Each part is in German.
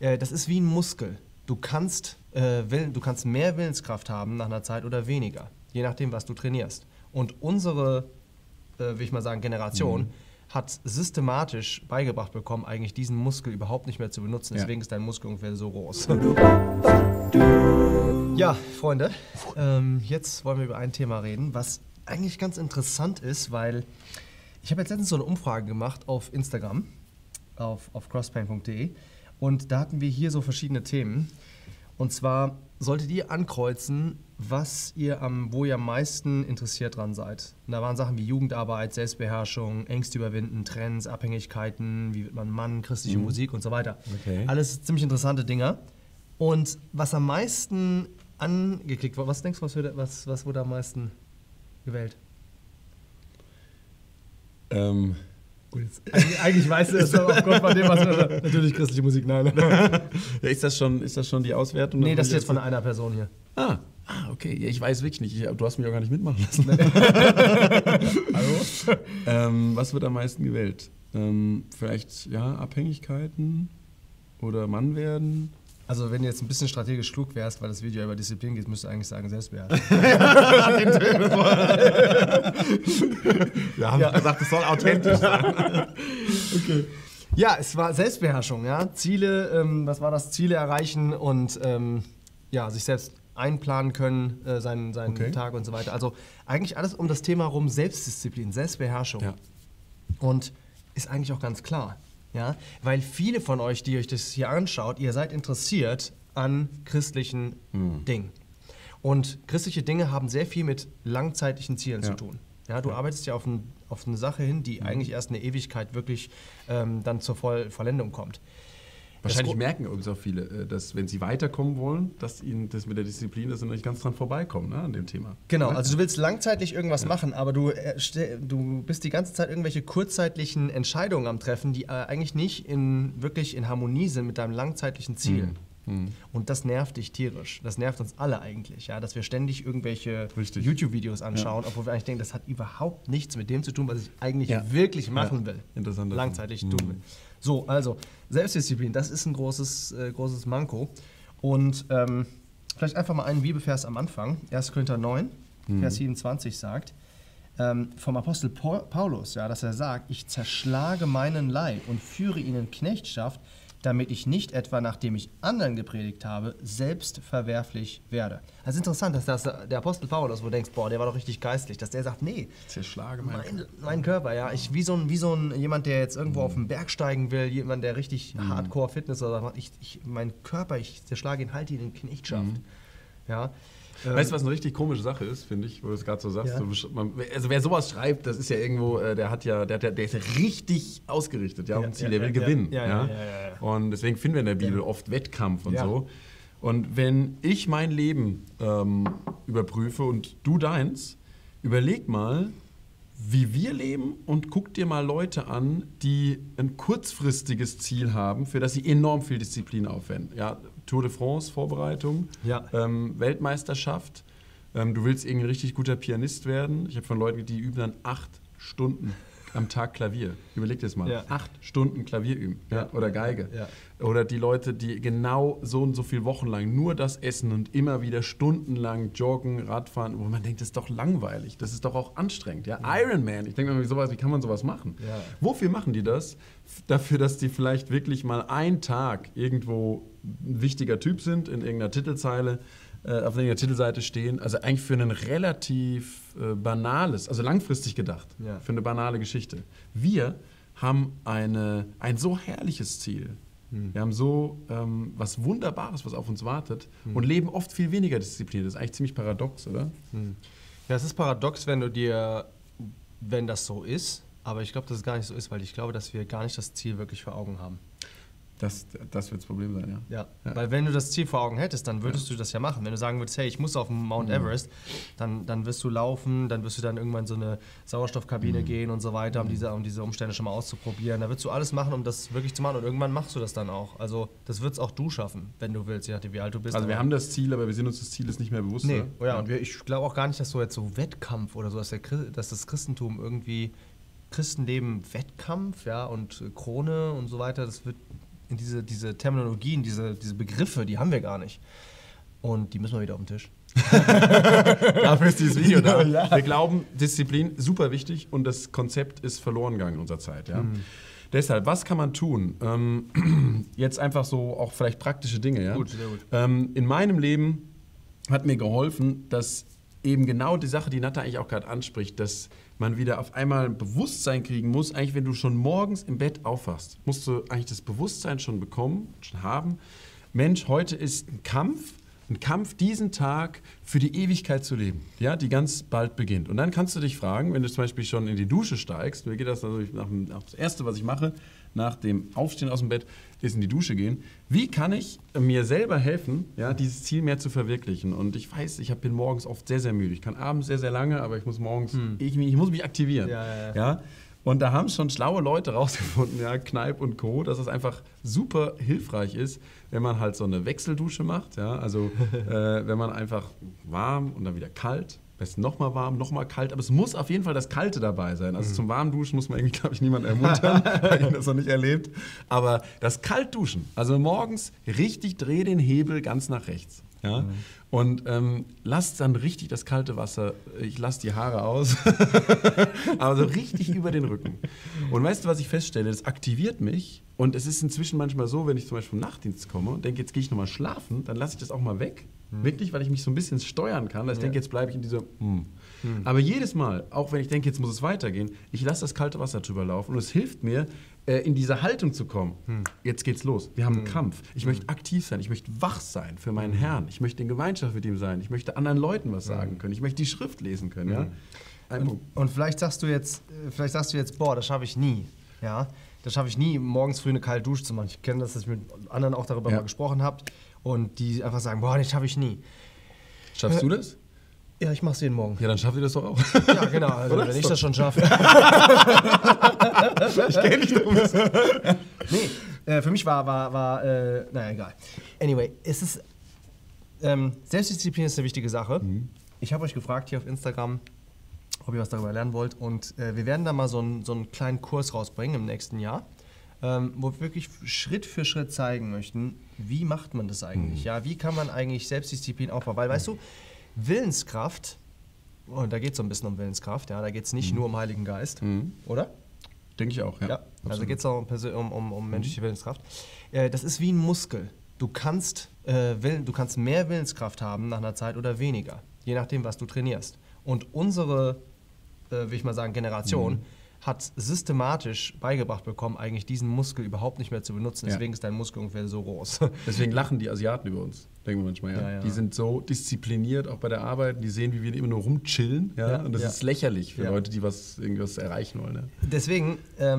Das ist wie ein Muskel. Du kannst mehr Willenskraft haben nach einer Zeit oder weniger, je nachdem, was du trainierst. Und unsere, will ich mal sagen, Generation hat systematisch beigebracht bekommen, eigentlich diesen Muskel überhaupt nicht mehr zu benutzen. Deswegen ist dein Muskel ungefähr so groß. Ja, Freunde, jetzt wollen wir über ein Thema reden, was eigentlich ganz interessant ist, weil ich habe jetzt letztens so eine Umfrage gemacht auf Instagram, auf crosspain.de, und da hatten wir hier so verschiedene Themen. Und zwar solltet ihr ankreuzen, wo ihr am meisten interessiert dran seid. Und da waren Sachen wie Jugendarbeit, Selbstbeherrschung, Ängste überwinden, Trends, Abhängigkeiten, wie wird man Mann, christliche Musik und so weiter. Okay. Alles ziemlich interessante Dinger. Und was am meisten angeklickt wurde, was denkst du, was wurde am meisten gewählt? Gut, eigentlich weißt du es aber aufgrund von dem, was natürlich christliche Musik, nein. Ja, ist das schon die Auswertung? Nee, das ist jetzt von einer Person hier. Okay. Ja, ich weiß wirklich nicht. Du hast mich auch gar nicht mitmachen lassen. Hallo? Was wird am meisten gewählt? Vielleicht, Abhängigkeiten oder Mann werden? Also wenn du jetzt ein bisschen strategisch klug wärst, weil das Video über Disziplin geht, müsstest du eigentlich sagen Selbstbeherrschung. Wir haben gesagt, es soll authentisch sein. Okay. Ja, es war Selbstbeherrschung, ja. Ziele, was war das? Ziele erreichen und sich selbst einplanen können, seinen Tag und so weiter. Also eigentlich alles um das Thema rum Selbstdisziplin, Selbstbeherrschung. Ja. Und ist eigentlich auch ganz klar. Ja, weil viele von euch, die euch das hier anschaut, ihr seid interessiert an christlichen Dingen. Und christliche Dinge haben sehr viel mit langzeitlichen Zielen zu tun. Ja, du arbeitest ja auf eine Sache hin, die eigentlich erst in der Ewigkeit wirklich dann zur Vollendung kommt. Wahrscheinlich merken übrigens auch viele, dass wenn sie weiterkommen wollen, dass ihnen das mit der Disziplin, dass sie noch nicht ganz dran vorbeikommen, ne, an dem Thema. Genau, also du willst langzeitig irgendwas machen, aber du bist die ganze Zeit irgendwelche kurzzeitlichen Entscheidungen am Treffen, die eigentlich nicht wirklich in Harmonie sind mit deinem langzeitlichen Ziel. Und das nervt dich tierisch. Das nervt uns alle eigentlich, ja, dass wir ständig irgendwelche YouTube-Videos anschauen, obwohl wir eigentlich denken, das hat überhaupt nichts mit dem zu tun, was ich eigentlich wirklich machen will. Interessant. Langzeitig tun will. So, also Selbstdisziplin, das ist ein großes Manko. Und vielleicht einfach mal einen Bibelvers am Anfang. 1. Korinther 9, Vers 27 sagt, vom Apostel Paulus, ja, dass er sagt, ich zerschlage meinen Leib und führe ihn in Knechtschaft, damit ich nicht etwa, nachdem ich anderen gepredigt habe, selbst verwerflich werde. Also interessant, dass der Apostel Paulus, wo du denkst, boah, der war doch richtig geistlich, dass der sagt, nee, ich zerschlage meinen Körper, ja, wie so ein jemand, der jetzt irgendwo auf den Berg steigen will, jemand, der richtig Hardcore-Fitness oder so macht, meinen Körper, ich zerschlage ihn, halte ihn in Knechtschaft. Ja. Weißt du, was eine richtig komische Sache ist, finde ich, wo du es gerade so sagst? Ja. Also wer sowas schreibt, das ist ja irgendwo, der ist ja richtig ausgerichtet, auf ein Ziel, der will gewinnen. Ja. Und deswegen finden wir in der Bibel oft Wettkampf und so. Und wenn ich mein Leben überprüfe und du deins, überleg mal, wie wir leben und guck dir mal Leute an, die ein kurzfristiges Ziel haben, für das sie enorm viel Disziplin aufwenden. Ja, Tour de France, Vorbereitung, Weltmeisterschaft. Du willst irgendwie ein richtig guter Pianist werden. Ich habe von Leuten, die üben dann 8 Stunden am Tag Klavier. Überleg dir das mal. 8 Stunden Klavier üben. Oder Geige. Oder die Leute, die genau so und so viele Wochen lang nur das essen und immer wieder stundenlang joggen, Radfahren, wo man denkt, das ist doch langweilig. Das ist doch auch anstrengend. Ja? Ironman, ich denke mir, wie kann man sowas machen? Ja. Wofür machen die das? Dafür, dass die vielleicht wirklich mal einen Tag irgendwo ein wichtiger Typ sind, in irgendeiner Titelzeile, auf irgendeiner Titelseite stehen. Also eigentlich für ein relativ banales, also langfristig gedacht, für eine banale Geschichte. Wir haben ein so herrliches Ziel. Wir haben so was Wunderbares, was auf uns wartet und leben oft viel weniger diszipliniert. Das ist eigentlich ziemlich paradox, oder? Ja, es ist paradox, wenn das so ist, aber ich glaube, dass es gar nicht so ist, weil ich glaube, dass wir gar nicht das Ziel wirklich vor Augen haben. Das wird das Problem sein, ja. Weil wenn du das Ziel vor Augen hättest, dann würdest du das ja machen. Wenn du sagen würdest, hey, ich muss auf den Mount Everest, dann wirst du laufen, dann wirst du dann irgendwann in so eine Sauerstoffkabine gehen und so weiter, um diese Umstände schon mal auszuprobieren. Da wirst du alles machen, um das wirklich zu machen und irgendwann machst du das dann auch. Also das wirst auch du schaffen, wenn du willst, je nachdem wie alt du bist. Also wir haben das Ziel, aber wir sind uns des Zieles nicht mehr bewusst. Nee, und ich glaube auch gar nicht, dass so jetzt so Wettkampf oder so, dass das Christentum irgendwie, Christenleben Wettkampf, und Krone und so weiter, das wird in diese Terminologien, diese Begriffe, die haben wir gar nicht. Und die müssen wir wieder auf den Tisch. Dafür ist dieses Video da. Ja. Wir glauben, Disziplin, super wichtig und das Konzept ist verloren gegangen in unserer Zeit. Ja? Deshalb, was kann man tun? Jetzt einfach so auch vielleicht praktische Dinge. Ja? Gut, sehr gut. In meinem Leben hat mir geholfen, dass eben genau die Sache, die Natta eigentlich auch gerade anspricht, dass man wieder auf einmal ein Bewusstsein kriegen muss, eigentlich wenn du schon morgens im Bett aufwachst, musst du eigentlich das Bewusstsein schon bekommen, schon haben, Mensch, heute ist ein Kampf, diesen Tag für die Ewigkeit zu leben, ja, die ganz bald beginnt. Und dann kannst du dich fragen, wenn du zum Beispiel schon in die Dusche steigst, mir geht das natürlich das Erste, was ich mache, nach dem Aufstehen aus dem Bett, ist in die Dusche gehen. Wie kann ich mir selber helfen, ja, dieses Ziel mehr zu verwirklichen? Und ich weiß, ich bin morgens oft sehr, sehr müde. Ich kann abends sehr, sehr lange, aber ich muss morgens, ich muss mich aktivieren. Ja? Und da haben schon schlaue Leute rausgefunden, ja, Kneipp und Co., dass es einfach super hilfreich ist, wenn man halt so eine Wechseldusche macht. Ja? Also wenn man einfach warm und dann wieder kalt, am besten nochmal warm, nochmal kalt, aber es muss auf jeden Fall das Kalte dabei sein. Also zum Warmduschen muss man irgendwie, glaube ich, niemanden ermuntern, weil ich das noch nicht erlebt. Aber das Kaltduschen, also morgens richtig dreh den Hebel ganz nach rechts. Ja? Und lasst dann richtig das kalte Wasser, ich lasse die Haare aus, aber so richtig über den Rücken. Und weißt du, was ich feststelle? Das aktiviert mich und es ist inzwischen manchmal so, wenn ich zum Beispiel vom Nachtdienst komme und denke, jetzt gehe ich nochmal schlafen, dann lasse ich das auch mal weg. Wirklich, weil ich mich so ein bisschen steuern kann. Also ich denke, jetzt bleibe ich in dieser Aber jedes Mal, auch wenn ich denke, jetzt muss es weitergehen, ich lasse das kalte Wasser drüber laufen und es hilft mir, in diese Haltung zu kommen. Jetzt geht's los. Wir haben einen Kampf. Ich möchte aktiv sein. Ich möchte wach sein für meinen Herrn. Ich möchte in Gemeinschaft mit ihm sein. Ich möchte anderen Leuten was sagen können. Ich möchte die Schrift lesen können. Ja? Und vielleicht sagst du jetzt, boah, das schaffe ich nie. Ja? Das schaffe ich nie, morgens früh eine kalte Dusche zu machen. Ich kenne das, dass ich mit anderen auch darüber mal gesprochen habe und die einfach sagen, boah, das schaffe ich nie. Schaffst du das? Ja, ich mache es jeden Morgen. Ja, dann schafft ihr das doch auch. Ja, genau. Also, wenn ich das schon schaffe. Ich kenne dich drum. Nee, für mich war naja, egal. Anyway, es ist, Selbstdisziplin ist eine wichtige Sache. Ich habe euch gefragt hier auf Instagram, ob ihr was darüber lernen wollt. Und wir werden da mal so einen kleinen Kurs rausbringen im nächsten Jahr, wo wir wirklich Schritt für Schritt zeigen möchten, wie macht man das eigentlich? Ja, wie kann man eigentlich Selbstdisziplin aufbauen? Weil, weißt du, Willenskraft, und da geht es so ein bisschen um Willenskraft, ja, da geht es nicht nur um Heiligen Geist, oder? Denke ich auch, ja. Also geht es auch um menschliche Willenskraft. Das ist wie ein Muskel. Du kannst mehr Willenskraft haben nach einer Zeit oder weniger, je nachdem, was du trainierst. Und unsere, will ich mal sagen, Generation hat systematisch beigebracht bekommen, eigentlich diesen Muskel überhaupt nicht mehr zu benutzen. Deswegen ist dein Muskel ungefähr so groß. Deswegen lachen die Asiaten über uns, denken wir manchmal. Ja. Die sind so diszipliniert, auch bei der Arbeit. Die sehen, wie wir immer nur rumchillen. Ja? Und das ist lächerlich für Leute, die irgendwas erreichen wollen. Ja? Deswegen,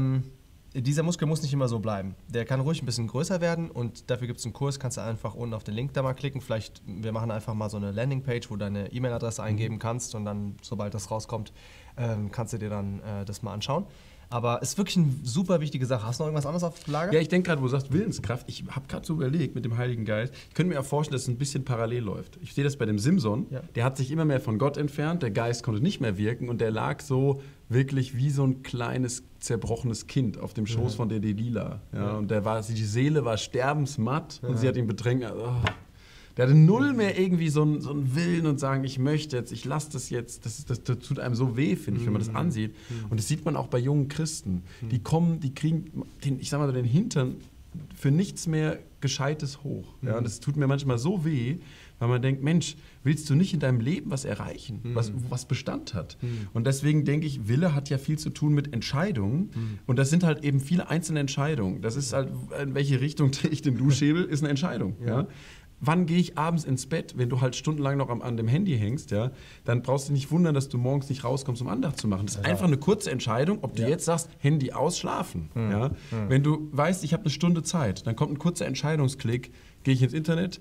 dieser Muskel muss nicht immer so bleiben. Der kann ruhig ein bisschen größer werden und dafür gibt es einen Kurs, kannst du einfach unten auf den Link da mal klicken. Vielleicht, wir machen einfach mal so eine Landingpage, wo du deine E-Mail-Adresse eingeben kannst und dann, sobald das rauskommt, kannst du dir dann das mal anschauen. Aber es ist wirklich eine super wichtige Sache. Hast du noch irgendwas anderes auf Lager? Ja, ich denke gerade, wo du sagst Willenskraft, ich habe gerade so überlegt mit dem Heiligen Geist, ich könnte mir auch vorstellen, dass es ein bisschen parallel läuft. Ich sehe das bei dem Simson, der hat sich immer mehr von Gott entfernt, der Geist konnte nicht mehr wirken und der lag so wirklich wie so ein kleines, zerbrochenes Kind auf dem Schoß von der Delila. Ja, und die Seele war sterbensmatt und sie hat ihn bedrängt. Der hatte null mehr irgendwie so einen Willen und sagen, ich möchte jetzt, ich lasse das jetzt. Das tut einem so weh, finde ich, wenn man das ansieht. Und das sieht man auch bei jungen Christen. Die kriegen den Hintern für nichts mehr Gescheites hoch. Ja? Und das tut mir manchmal so weh, weil man denkt, Mensch, willst du nicht in deinem Leben was erreichen, was Bestand hat? Und deswegen denke ich, Wille hat ja viel zu tun mit Entscheidungen. Und das sind halt eben viele einzelne Entscheidungen. Das ist halt, in welche Richtung drehe ich den Duschhebel, ist eine Entscheidung. Ja? Wann gehe ich abends ins Bett, wenn du halt stundenlang noch an dem Handy hängst, ja, dann brauchst du dich nicht wundern, dass du morgens nicht rauskommst, um Andacht zu machen. Das ist einfach eine kurze Entscheidung, ob du jetzt sagst, Handy aus, schlafen. Ja? Wenn du weißt, ich habe eine Stunde Zeit, dann kommt ein kurzer Entscheidungsklick, gehe ich ins Internet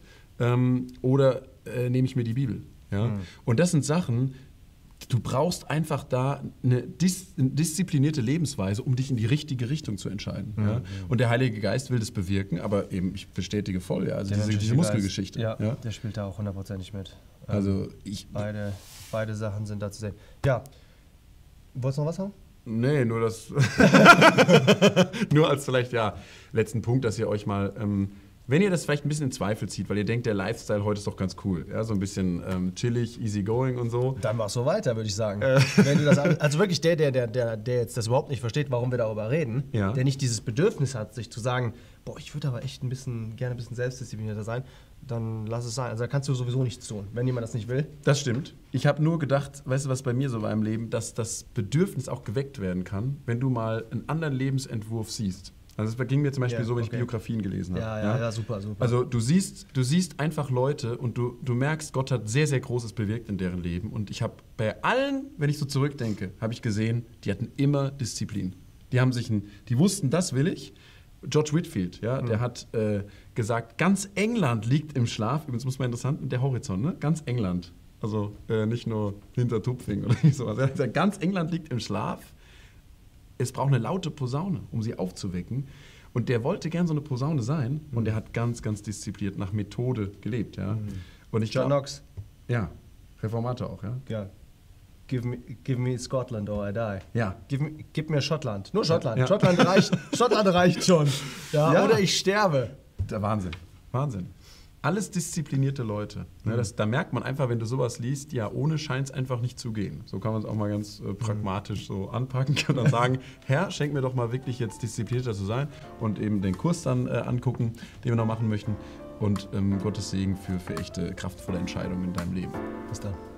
oder nehme ich mir die Bibel. Ja? Und das sind Sachen, du brauchst einfach da eine disziplinierte Lebensweise, um dich in die richtige Richtung zu entscheiden. Ja? Und der Heilige Geist will das bewirken, aber eben, ich bestätige voll, ja, also diese Muskelgeschichte. Ja, der spielt da auch 100%ig mit. Also beide Sachen sind da zu sehen. Ja, wolltest du noch was haben? Nee, nur das. Nur als vielleicht, letzten Punkt, dass ihr euch mal. Wenn ihr das vielleicht ein bisschen in Zweifel zieht, weil ihr denkt, der Lifestyle heute ist doch ganz cool. Ja, so ein bisschen chillig, easy going und so. Dann mach so weiter, würde ich sagen. Wenn du das, also wirklich der jetzt das überhaupt nicht versteht, warum wir darüber reden, der nicht dieses Bedürfnis hat, sich zu sagen, boah, ich würde aber echt gerne ein bisschen selbstdisziplinierter sein, dann lass es sein. Also da kannst du sowieso nichts tun, wenn jemand das nicht will. Das stimmt. Ich habe nur gedacht, weißt du, was bei mir so war im Leben, dass das Bedürfnis auch geweckt werden kann, wenn du mal einen anderen Lebensentwurf siehst. Also es ging mir zum Beispiel so, wenn ich Biografien gelesen habe. Ja, super. Also du siehst einfach Leute und du merkst, Gott hat sehr, sehr Großes bewirkt in deren Leben. Und ich habe bei allen, wenn ich so zurückdenke, habe ich gesehen, die hatten immer Disziplin. Die wussten, das will ich. George Whitefield, der hat gesagt, ganz England liegt im Schlaf. Übrigens muss man interessant, der Horizont, ne? Ganz England. Also nicht nur hinter Tupfing oder sowas. Er hat gesagt, ganz England liegt im Schlaf. Es braucht eine laute Posaune, um sie aufzuwecken. Und der wollte gern so eine Posaune sein. Und der hat ganz, ganz diszipliniert nach Methode gelebt. Ja. Und John Knox. Ja, Reformator auch. Ja. Give me Scotland or I die. Ja. Gib mir Schottland. Nur Schottland. Ja. Schottland reicht schon. Ja. Oder ich sterbe. Der Wahnsinn. Alles disziplinierte Leute. Ne, da merkt man einfach, wenn du sowas liest, ohne scheint es einfach nicht zu gehen. So kann man es auch mal ganz pragmatisch so anpacken und dann sagen, Herr, schenk mir doch mal wirklich jetzt disziplinierter zu sein und eben den Kurs dann angucken, den wir noch machen möchten. Und Gottes Segen für echte, kraftvolle Entscheidungen in deinem Leben. Bis dann.